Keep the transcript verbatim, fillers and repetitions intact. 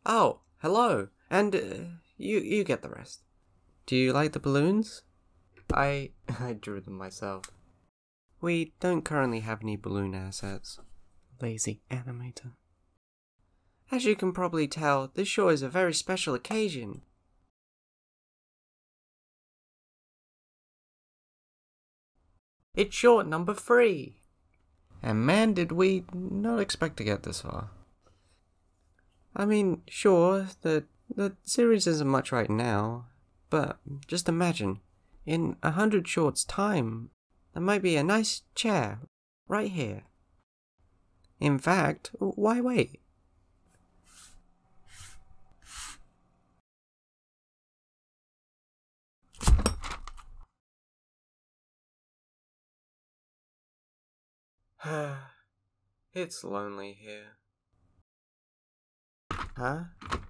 Oh, hello. And uh, you you get the rest. Do you like the balloons? I I drew them myself. We don't currently have any balloon assets. Lazy animator. As you can probably tell, this sure is a very special occasion. It's short number three. And man, did we not expect to get this far. I mean, sure, the, the series isn't much right now, but just imagine, in a hundred shorts time, there might be a nice chair right here. In fact, why wait? It's lonely here. Huh?